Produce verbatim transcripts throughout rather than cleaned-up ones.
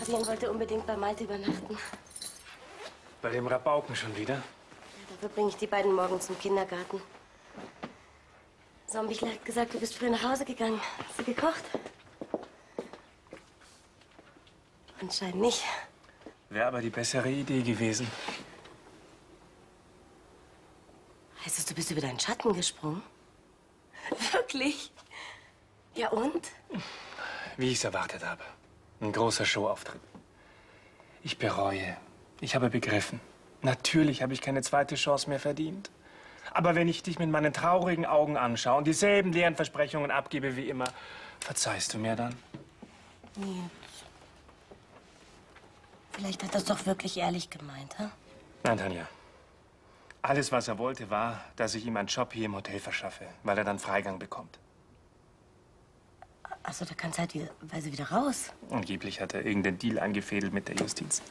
Adrian wollte unbedingt bei Malte übernachten. Bei dem Rabauken schon wieder? Ja, dafür bringe ich die beiden morgen zum Kindergarten. Zombie hat gesagt, du bist früh nach Hause gegangen. Hast du gekocht? Anscheinend nicht. Wäre aber die bessere Idee gewesen. Heißt das, du bist über deinen Schatten gesprungen? Wirklich? Ja und? Wie ich es erwartet habe. Ein großer Showauftritt. Ich bereue. Ich habe begriffen. Natürlich habe ich keine zweite Chance mehr verdient. Aber wenn ich dich mit meinen traurigen Augen anschaue und dieselben leeren Versprechungen abgebe wie immer, verzeihst du mir dann? Nils. Vielleicht hat er es doch wirklich ehrlich gemeint, ha? Nein, Tanja. Alles, was er wollte, war, dass ich ihm einen Job hier im Hotel verschaffe, weil er dann Freigang bekommt. Achso, da kannst du halt wieder, weise wieder raus. Angeblich hat er irgendeinen Deal eingefädelt mit der Justiz.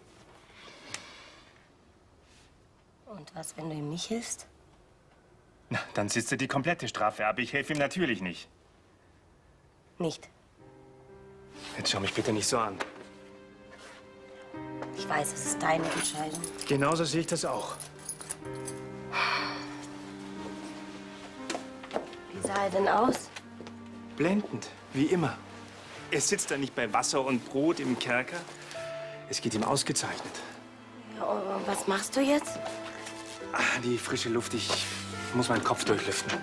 Und was, wenn du ihm nicht hilfst? Na, dann sitzt er die komplette Strafe ab. Ich helfe ihm natürlich nicht. Nicht? Jetzt schau mich bitte nicht so an. Ich weiß, es ist deine Entscheidung. Genauso sehe ich das auch. Wie sah er denn aus? Blendend, wie immer. Er sitzt da nicht bei Wasser und Brot im Kerker. Es geht ihm ausgezeichnet. Ja, und was machst du jetzt? Ah, die frische Luft, ich muss meinen Kopf durchlüften.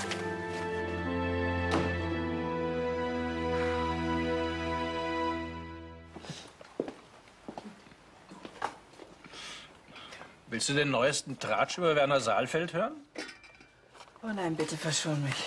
Willst du den neuesten Tratsch über Werner Saalfeld hören? Oh nein, bitte verschon mich.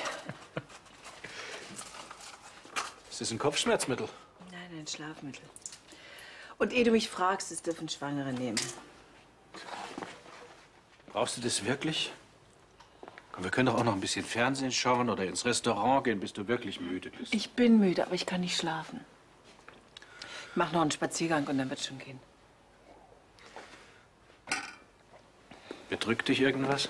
Ist das ein Kopfschmerzmittel? Nein, ein Schlafmittel. Und ehe du mich fragst, es dürfen Schwangere nehmen. Brauchst du das wirklich? Komm, wir können doch auch noch ein bisschen Fernsehen schauen oder ins Restaurant gehen, bis du wirklich müde bist. Ich bin müde, aber ich kann nicht schlafen. Ich mach noch einen Spaziergang und dann wird schon gehen. Bedrückt dich irgendwas?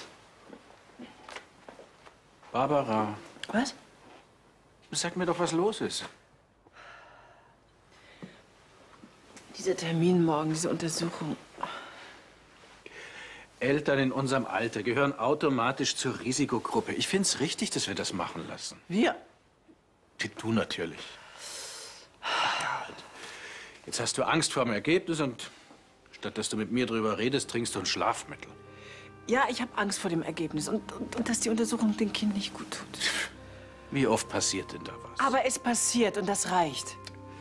Barbara. Was? Sag mir doch, was los ist. Dieser Termin morgen, diese Untersuchung. Eltern in unserem Alter gehören automatisch zur Risikogruppe. Ich finde es richtig, dass wir das machen lassen. Wir? Du natürlich. Ja, jetzt hast du Angst vor dem Ergebnis und statt dass du mit mir drüber redest, trinkst du ein Schlafmittel. Ja, ich habe Angst vor dem Ergebnis und, und, und dass die Untersuchung dem Kind nicht gut tut. Wie oft passiert denn da was? Aber es passiert und das reicht.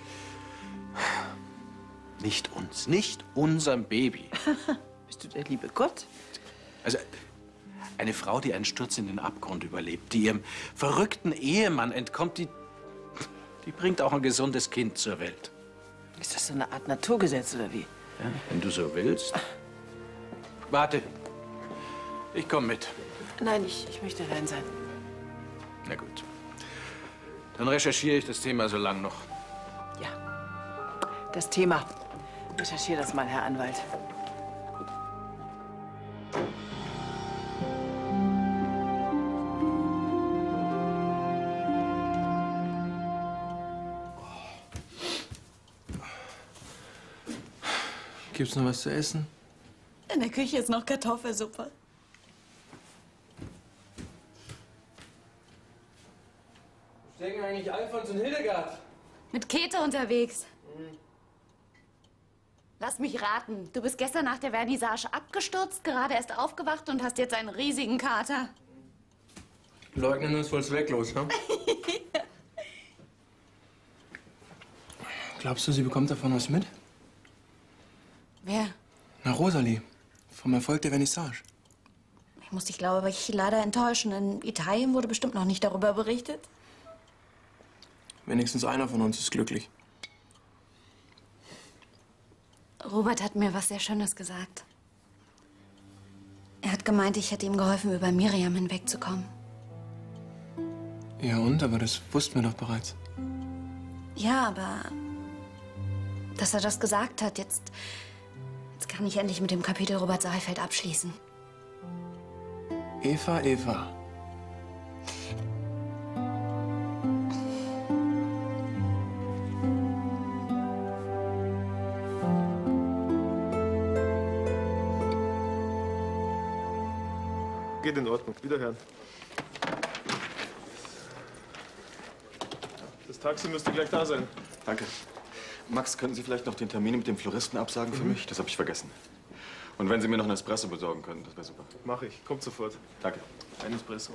Nicht uns, nicht unserem Baby. Bist du der liebe Gott? Also, eine Frau, die einen Sturz in den Abgrund überlebt, die ihrem verrückten Ehemann entkommt, die, die bringt auch ein gesundes Kind zur Welt. Ist das so eine Art Naturgesetz oder wie? Ja, wenn du so willst. Warte, ich komme mit. Nein, ich, ich möchte allein sein. Na gut. Dann recherchiere ich das Thema so lang noch. Ja, das Thema. Recherchiere das mal, Herr Anwalt. Gibt's noch was zu essen? In der Küche ist noch Kartoffelsuppe. Wo stecken eigentlich Alfons und Hildegard? Mit Käthe unterwegs. Mhm. Lass mich raten. Du bist gestern nach der Vernissage abgestürzt, gerade erst aufgewacht und hast jetzt einen riesigen Kater. Leugnen ist wohl zwecklos, ne? Glaubst du, sie bekommt davon was mit? Wer? Na, Rosalie. Vom Erfolg der Vernissage. Ich muss dich, glaube ich, leider enttäuschen. In Italien wurde bestimmt noch nicht darüber berichtet. Wenigstens einer von uns ist glücklich. Robert hat mir was sehr Schönes gesagt. Er hat gemeint, ich hätte ihm geholfen, über Miriam hinwegzukommen. Ja und? Aber das wussten wir doch bereits. Ja, aber dass er das gesagt hat, jetzt, jetzt kann ich endlich mit dem Kapitel Robert Saalfeld abschließen. Eva, Eva. Geht in Ordnung. Wiederhören. Das Taxi müsste gleich da sein. Danke. Max, könnten Sie vielleicht noch den Termin mit dem Floristen absagen für Mhm. mich? Das habe ich vergessen. Und wenn Sie mir noch einen Espresso besorgen können, das wäre super. Mach ich. Kommt sofort. Danke. Ein Espresso.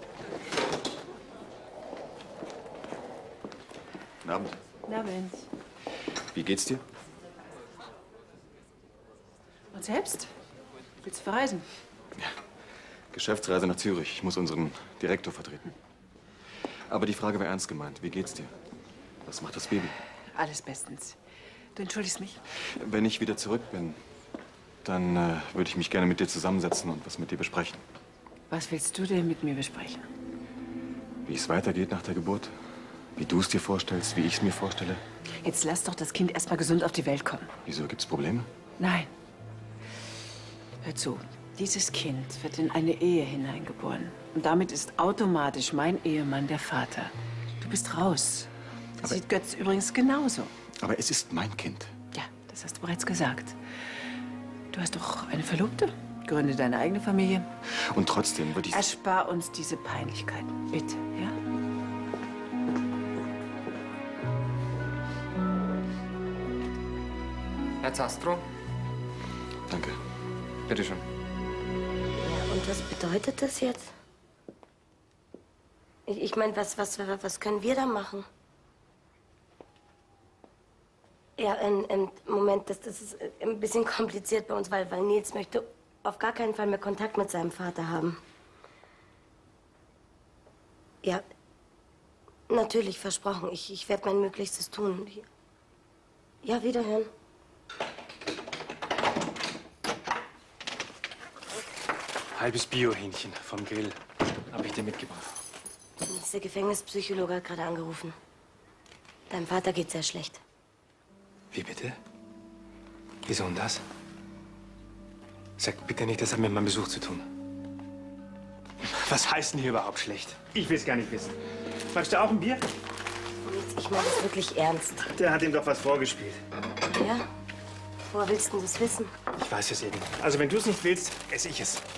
Guten Abend. Guten Abend. Wie geht's dir? Und selbst? Willst du verreisen? Geschäftsreise nach Zürich. Ich muss unseren Direktor vertreten. Aber die Frage war ernst gemeint. Wie geht's dir? Was macht das Baby? Alles bestens. Du entschuldigst mich? Wenn ich wieder zurück bin, dann äh, würde ich mich gerne mit dir zusammensetzen und was mit dir besprechen. Was willst du denn mit mir besprechen? Wie es weitergeht nach der Geburt. Wie du es dir vorstellst, wie ich es mir vorstelle. Jetzt lass doch das Kind erst mal gesund auf die Welt kommen. Wieso, gibt's Probleme? Nein. Hör zu. Dieses Kind wird in eine Ehe hineingeboren. Und damit ist automatisch mein Ehemann der Vater. Du bist raus. Das sieht Götz übrigens genauso. Aber es ist mein Kind. Ja, das hast du bereits gesagt. Du hast doch eine Verlobte. Gründe deine eigene Familie. Und trotzdem würde ich... Erspar uns diese Peinlichkeiten, bitte, ja? Herr Zastro, Danke. bitte schön. Ja, und was bedeutet das jetzt? Ich, ich meine, was, was, was können wir da machen? Ja, im, im Moment, das, das ist ein bisschen kompliziert bei uns, weil, weil Nils möchte auf gar keinen Fall mehr Kontakt mit seinem Vater haben. Ja, natürlich, versprochen. Ich, ich werde mein Möglichstes tun. Ja, wiederhören. Halbes Biohähnchen vom Grill habe ich dir mitgebracht. Der Gefängnispsychologe hat gerade angerufen. Deinem Vater geht's sehr schlecht. Wie bitte? Wieso und das? Sag bitte nicht, das hat mit meinem Besuch zu tun. Was heißt denn hier überhaupt schlecht? Ich will es gar nicht wissen. Magst du auch ein Bier? Nils, ich meine das wirklich ernst. Der hat ihm doch was vorgespielt. Ja? Woher willst du das wissen? Ich weiß es eben. Also wenn du es nicht willst, esse ich es.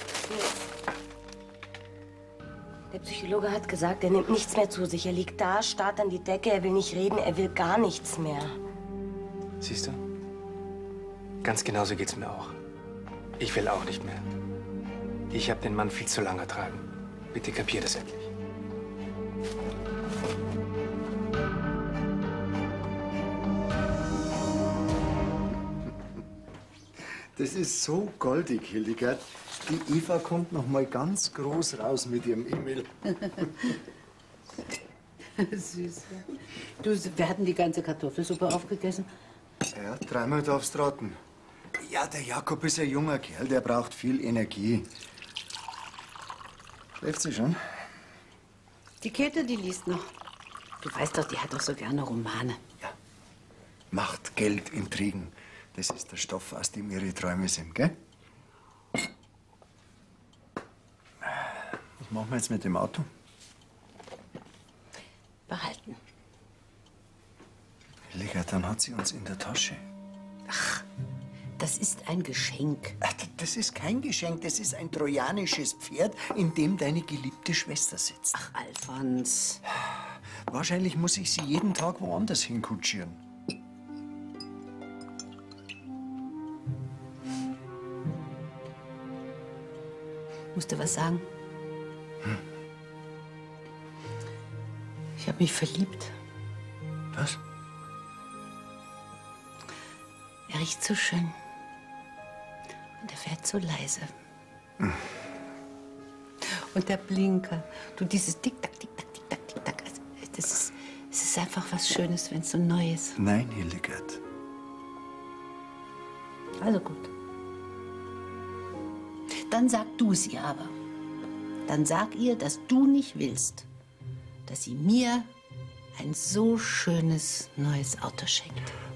Der Psychologe hat gesagt, er nimmt nichts mehr zu sich. Er liegt da, starrt an die Decke, er will nicht reden, er will gar nichts mehr. Siehst du? Ganz genauso geht's mir auch. Ich will auch nicht mehr. Ich habe den Mann viel zu lange ertragen. Bitte kapier das endlich. Das ist so goldig, Hildegard. Die Eva kommt noch mal ganz groß raus mit ihrem E-Mail. Süß. Du, wir hatten die ganze Kartoffelsuppe aufgegessen. Ja, dreimal darfst raten. Ja, der Jakob ist ein junger Kerl, der braucht viel Energie. Schläft sie schon? Die Käthe, die liest noch. Du weißt doch, die hat doch so gerne Romane. Macht, Geld, Intrigen. Das ist der Stoff, aus dem ihre Träume sind, gell? Was machen wir jetzt mit dem Auto? Behalten. Hildegard, dann hat sie uns in der Tasche. Ach, das ist ein Geschenk. Ach, das ist kein Geschenk, das ist ein trojanisches Pferd, in dem deine geliebte Schwester sitzt. Ach, Alfons. Wahrscheinlich muss ich sie jeden Tag woanders hinkutschieren. Musst du was sagen? Hm. Ich habe mich verliebt. Was? Er riecht so schön. Und er fährt so leise. Hm. Und der Blinker. Du, dieses Tick-Tack, Tick-Tack, Tick-Tack, Tick-Tack. Also, das ist, es ist einfach was Schönes, wenn es so neu ist. Nein, Hildegard. Also gut. Dann sag du es ihr aber. Dann sag ihr, dass du nicht willst, dass sie mir ein so schönes neues Auto schenkt.